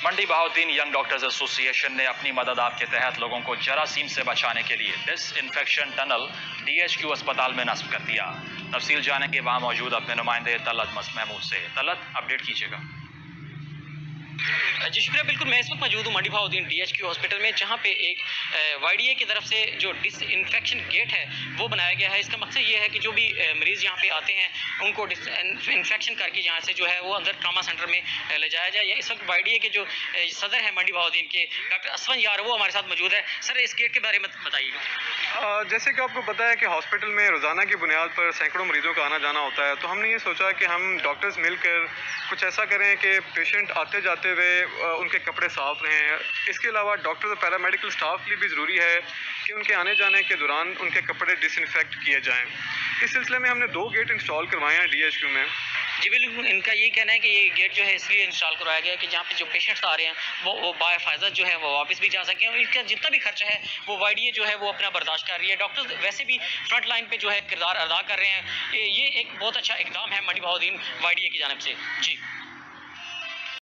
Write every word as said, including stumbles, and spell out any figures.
मंडी Bahauddin young doctors association ने अपनी मदद आपके तहत लोगों को जरासीम से बचाने के लिए डिसइंफेक्शन टनल डीएचक्यू अस्पताल में नस्ब कर दिया। तफसील जानेंगे वहां मौजूद अपने नुमाइंदे तलत महमूद से। तलत, अपडेट कीजिएगा। जी शुक्रिया। बिल्कुल, मैं इस वक्त मौजूद हूँ मंडी बहाउद्दीन डीएचक्यू हॉस्पिटल में, जहाँ पे एक वाईडीए की तरफ से जो डिसइंफेक्शन गेट है वो बनाया गया है। इसका मकसद ये है कि जो भी मरीज़ यहाँ पे आते हैं उनको डिसइंफेक्शन करके यहाँ से जो है वो अंदर ट्रामा सेंटर में ले जाया जाए। इस वक्त वाईडीए के जो सदर हैं मंडी बहाउद्दीन के, डॉक्टर असवन यार, वो हमारे साथ मौजूद है। सर, इस गेट के बारे में बताइएगा। जैसे कि आपको पता है कि हॉस्पिटल में रोज़ाना की बुनियाद पर सैकड़ों मरीज़ों का आना जाना होता है, तो हमने ये सोचा कि हम डॉक्टर्स मिलकर कुछ ऐसा करें कि पेशेंट आते जाते हुए उनके कपड़े साफ़ रहें। इसके अलावा डॉक्टर और पैरामेडिकल स्टाफ के लिए भी ज़रूरी है कि उनके आने जाने के दौरान उनके कपड़े डिसइंफेक्ट किए जाएं। इस सिलसिले में हमने दो गेट इंस्टॉल करवाए हैं डीएचक्यू में। जी बिल्कुल, इनका यही कहना है कि ये गेट जो है इसलिए इंस्टॉल करवाया गया है कि जहाँ पे जो पेशेंट्स आ रहे हैं वो वो बाहिफाजत जो है वो वापस भी जा सकें, और इसका जितना भी खर्चा है वो वाईडीए जो है वो अपना बर्दाश्त कर रही है। डॉक्टर्स वैसे भी फ्रंट लाइन पे जो है किरदार अदा कर रहे हैं। ये एक बहुत अच्छा इकदाम है मंडी बहाउद्दीन वाईडीए की जानिब से। जी।